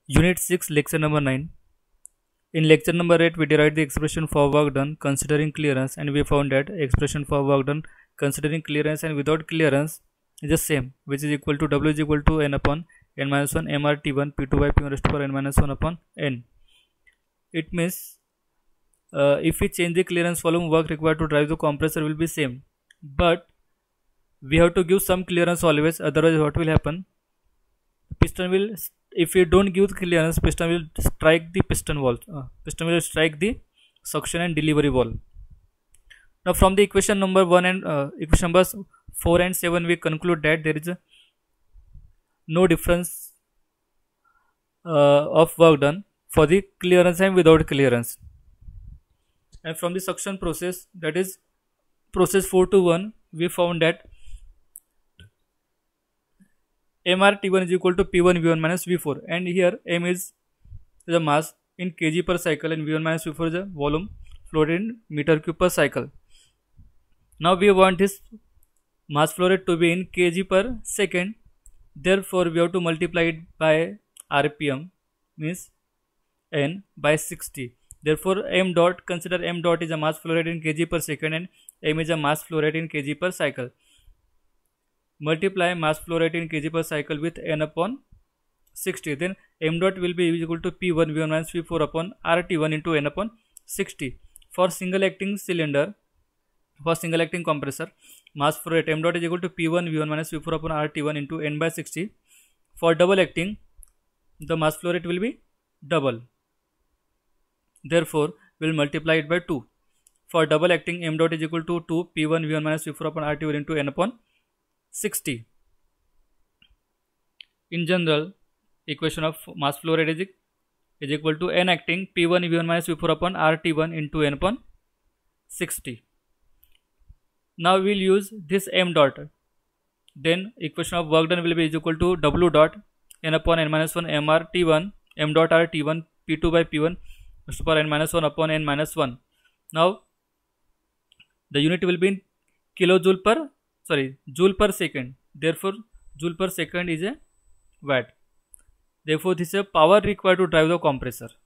Unit 6, lecture number 9. In lecture number 8, we derived the expression for work done considering clearance, and we found that expression for work done considering clearance and without clearance is the same, which is equal to W is equal to N upon N minus 1 MRT1 P2 by P1 raised to power N minus 1 upon N. It means if we change the clearance volume, work required to drive the compressor will be same, but we have to give some clearance always, otherwise what will happen? Piston will, if we don't give clearance, piston will strike the piston wall, piston will strike the suction and delivery wall. Now from the equation number 1 and equation numbers 4 and 7, we conclude that there is no difference of work done for the clearance and without clearance. And from the suction process, that is process 4 to 1, we found that MRT1 is equal to P1 V1 minus V4, and here M is the mass in kg per cycle and V1 minus V4 is the volume flow rate in meter cube per cycle. Now we want this mass flow rate to be in kg per second, therefore we have to multiply it by RPM, means N by 60. Therefore M dot, consider M dot is a mass flow rate in kg per second and M is a mass flow rate in kg per cycle. Multiply mass flow rate in kg per cycle with N upon 60, then M dot will be equal to P1 V1 minus V4 upon RT1 into N upon 60. For single acting cylinder, for single acting compressor, mass flow rate M dot is equal to P1 V1 minus V4 upon RT1 into N by 60. For double acting, the mass flow rate will be double, therefore we will multiply it by 2. For double acting, M dot is equal to 2 P1 V1 minus V4 upon RT1 into N upon 60. In general, equation of mass flow rate is equal to N acting P1 V1 minus V4 upon RT1 into N upon 60. Now we will use this M dot. Then equation of work done will be equal to W dot N upon N minus 1 MRT1 M dot RT1 P2 by P1 raised to power N minus 1 upon N minus 1. Now the unit will be in kilojoule per, joule per second. Therefore joule per second is a watt. Therefore this is a power required to drive the compressor.